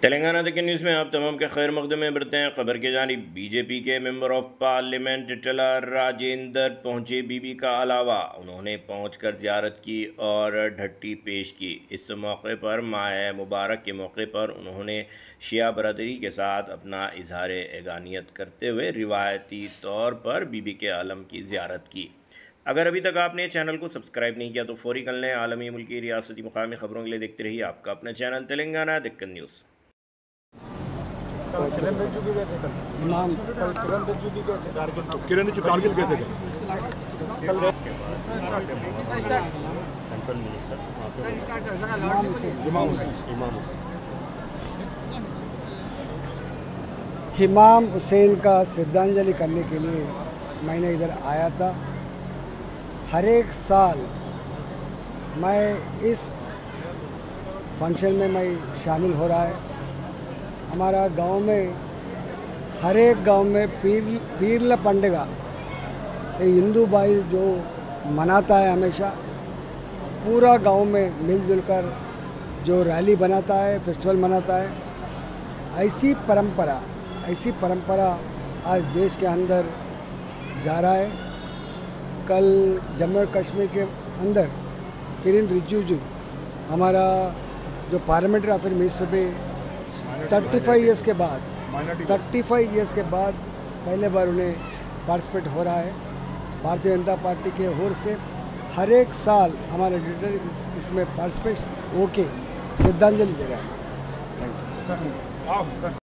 तेलंगाना तक न्यूज़ में आप तमाम के खैर मकदम में बढ़ते हैं। खबर के जानिब बीजेपी के मेंबर ऑफ पार्लियामेंट टला राजेंद्र पहुंचे। बीबी का अलावा उन्होंने पहुंचकर ज़ियारत की और ढट्टी पेश की। इस मौके पर माह मुबारक के मौके पर उन्होंने शिया बरदरी के साथ अपना इजहार एगानियत करते हुए रिवायती तौर पर बीबी के आलम की ज़ियारत की। अगर अभी तक आपने चैनल को सब्सक्राइब नहीं किया तो फौरी कर लें। आलमी, मुल्की, रियासती, मुकामी खबरों के लिए देखते रहिए आपका अपना चैनल तेलंगाना डेक्कन न्यूज़। किरण रिजिजू भी गए थे कल। इमाम किरण रिजिजू भी गए थे कारगिल। किरण रिजिजू कारगिल गए थे कल गए। सेंट्रल मिनिस्टर इमाम हुसैन का श्रद्धांजलि करने के लिए मैंने इधर आया था। हर एक साल मैं इस फंक्शन में मैं शामिल हो रहा है। हमारा गांव में हर एक गांव में पीरला पंडगा हिंदू भाई जो मनाता है, हमेशा पूरा गांव में मिलजुल कर जो रैली बनाता है, फेस्टिवल मनाता है। ऐसी परंपरा आज देश के अंदर जा रहा है। कल जम्मू और कश्मीर के अंदर किरण रिजिजू हमारा जो पार्लियामेंट्री अफेयर मिनिस्टर पे 35 ईयर्स के बाद पहले बार उन्हें पार्टिसिपेट हो रहा है। भारतीय जनता पार्टी के ओर से हर एक साल हमारे लीडर इसमें पार्टिसिपेट होके श्रद्धांजलि दे रहा है। Thank you.